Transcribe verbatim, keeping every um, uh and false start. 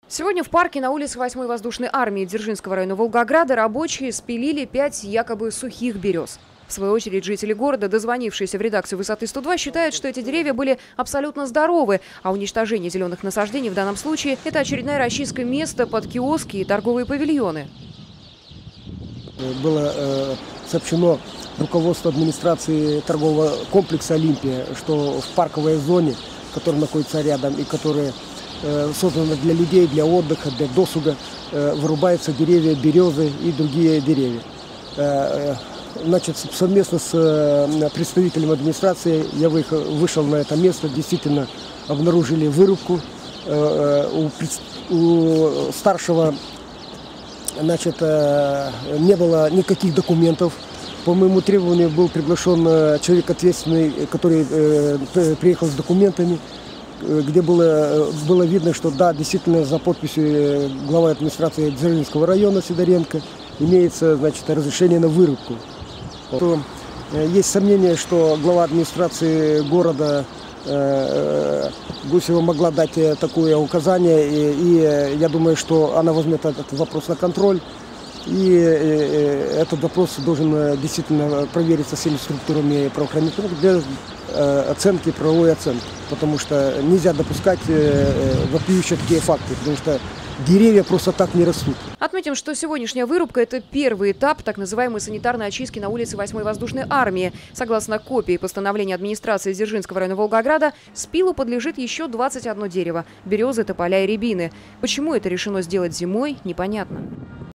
Сегодня в парке на улице восьмой воздушной армии Дзержинского района Волгограда рабочие спилили пять якобы сухих берез. В свою очередь, жители города, дозвонившиеся в редакцию «Высоты сто два», считают, что эти деревья были абсолютно здоровы, а уничтожение зеленых насаждений в данном случае – это очередная расчистка места под киоски и торговые павильоны. Было э, сообщено руководству администрации торгового комплекса «Олимпия», что в парковой зоне, которая находится рядом и которая э, создана для людей, для отдыха, для досуга, э, вырубаются деревья, березы и другие деревья. Э, значит, совместно с э, представителем администрации я выехал, вышел на это место, действительно обнаружили вырубку. Э, у, у старшего Значит, не было никаких документов. По моему требованию был приглашен человек ответственный, который приехал с документами, где было, было видно, что да, действительно за подписью главы администрации Дзержинского района Сидоренко имеется, значит, разрешение на вырубку. То есть сомнение, что глава администрации города Гусева могла дать такое указание, и, и я думаю, что она возьмет этот вопрос на контроль, и этот вопрос должен действительно провериться всеми структурами правоохранительных для оценки, правовой оценки, потому что нельзя допускать вопиющие такие факты, потому что деревья просто так не растут. Отметим, что сегодняшняя вырубка – это первый этап так называемой санитарной очистки на улице восьмой воздушной армии. Согласно копии постановления администрации Дзержинского района Волгограда, спилу подлежит еще двадцать одно дерево – березы, тополя и рябины. Почему это решено сделать зимой, непонятно.